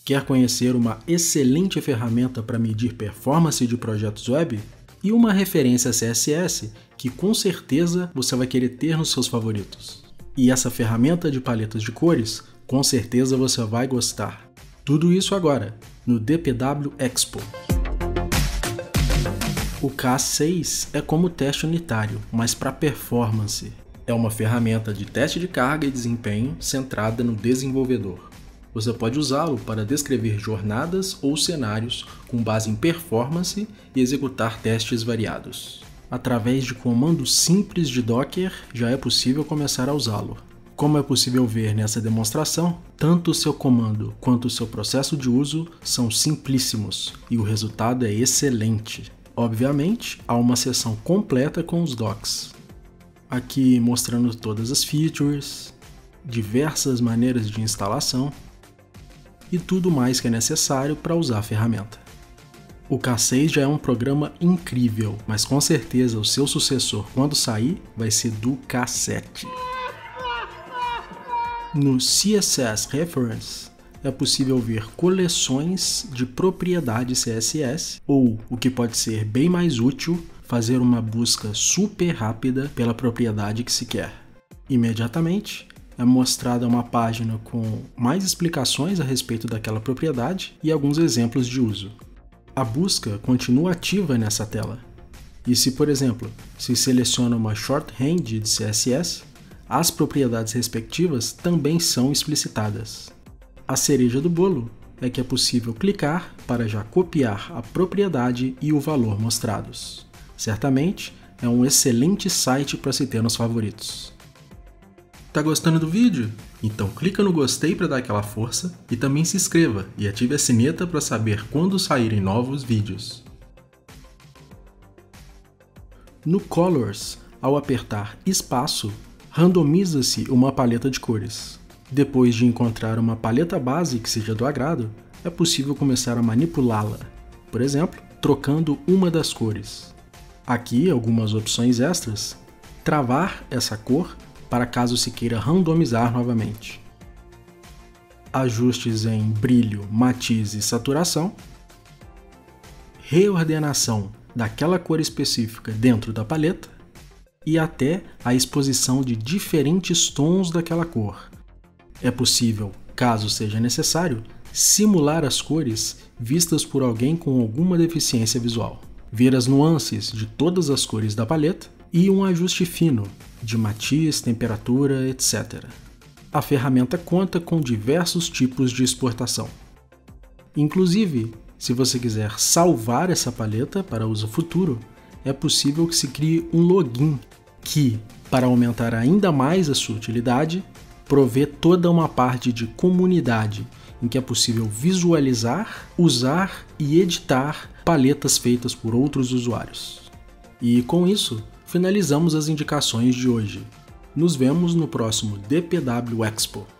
Quer conhecer uma excelente ferramenta para medir performance de projetos web? E uma referência CSS que com certeza você vai querer ter nos seus favoritos. E essa ferramenta de paletas de cores, com certeza você vai gostar. Tudo isso agora, no DPW Expo. O K6 é como teste unitário, mas para performance. É uma ferramenta de teste de carga e desempenho centrada no desenvolvedor. Você pode usá-lo para descrever jornadas ou cenários com base em performance e executar testes variados. Através de comandos simples de Docker, já é possível começar a usá-lo. Como é possível ver nessa demonstração, tanto o seu comando quanto o seu processo de uso são simplíssimos e o resultado é excelente. Obviamente, há uma seção completa com os docs. Aqui mostrando todas as features, diversas maneiras de instalação e tudo mais que é necessário para usar a ferramenta. O K6 já é um programa incrível, mas com certeza o seu sucessor quando sair vai ser do K7. No CSS Reference é possível ver coleções de propriedades CSS ou, o que pode ser bem mais útil, fazer uma busca super rápida pela propriedade que se quer. Imediatamente é mostrada uma página com mais explicações a respeito daquela propriedade e alguns exemplos de uso. A busca continua ativa nessa tela. E se, por exemplo, se seleciona uma shorthand de CSS, as propriedades respectivas também são explicitadas. A cereja do bolo é que é possível clicar para já copiar a propriedade e o valor mostrados. Certamente é um excelente site para se ter nos favoritos. Tá gostando do vídeo? Então clica no gostei para dar aquela força e também se inscreva e ative a sineta para saber quando saírem novos vídeos. No Colors, ao apertar espaço, randomiza-se uma paleta de cores. Depois de encontrar uma paleta base que seja do agrado, é possível começar a manipulá-la, por exemplo, trocando uma das cores. Aqui algumas opções extras: travar essa cor para caso se queira randomizar novamente. Ajustes em brilho, matiz e saturação. Reordenação daquela cor específica dentro da paleta. E até a exposição de diferentes tons daquela cor. É possível, caso seja necessário, simular as cores vistas por alguém com alguma deficiência visual. Ver as nuances de todas as cores da paleta e um ajuste fino de matiz, temperatura, etc. A ferramenta conta com diversos tipos de exportação. Inclusive, se você quiser salvar essa paleta para uso futuro, é possível que se crie um login que, para aumentar ainda mais a sua utilidade, provê toda uma parte de comunidade em que é possível visualizar, usar e editar paletas feitas por outros usuários. E com isso, finalizamos as indicações de hoje. Nos vemos no próximo DPW Expo.